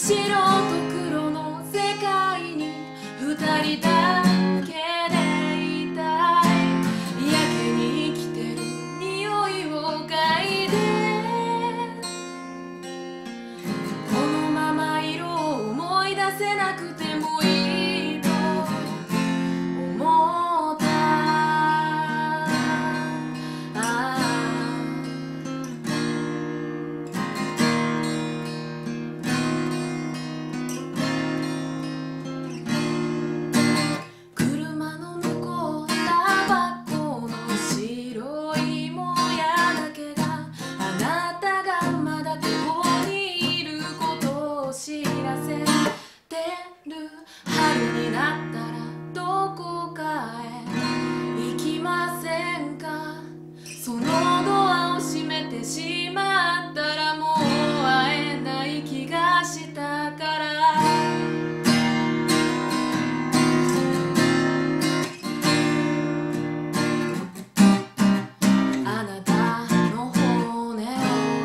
白と黒の世界に二人だけでいたい。やけに生きてる匂いを嗅いで、このまま色を思い出せなくてもいいと思った。車の向こうタバコの白いもやだけがあなたがまだここにいることを知らせてる。春になったらどこかへ行きませんか。そのドアを閉めてしまったらもう会えない気がしたから。あなたの骨を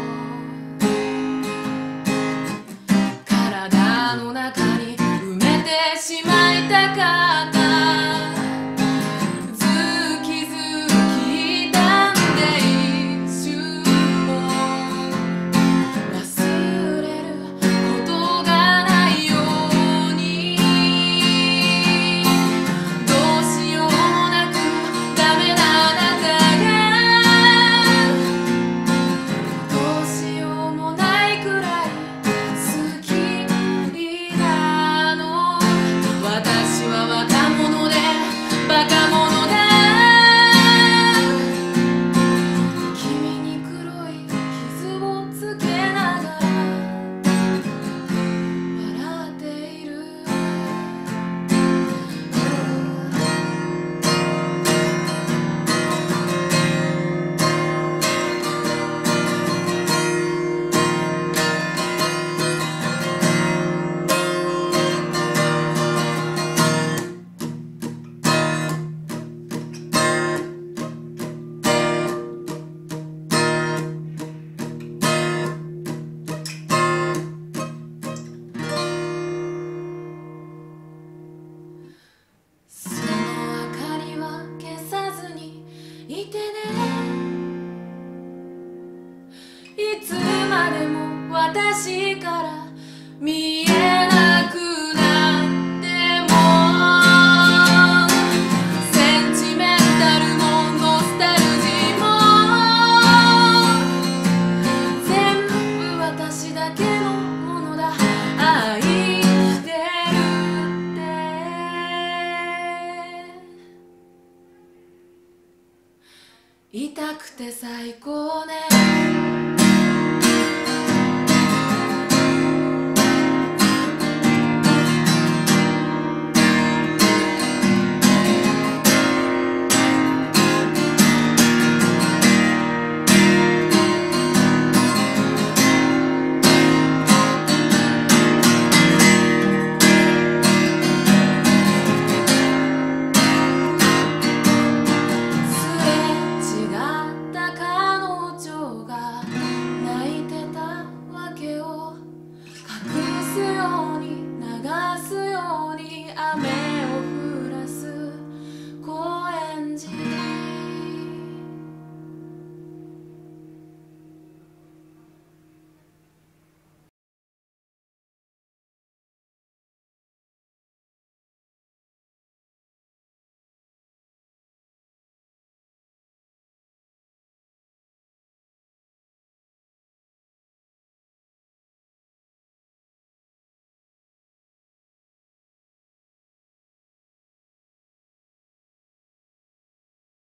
体の中に埋めてしまいたかった。ズキズキ痛んで一瞬も忘れることがないように。どうしようもなくダメなあなたが、どうしようもないくらい好きなの。私は若者でバカ者だ。君に黒い傷をつけながら笑っている。その明かりは消さずにいてね。いつまでも私から見えなくなっても、センチメンタルもノスタルジーも全部私だけのものだ。愛してるって痛くて最高ね。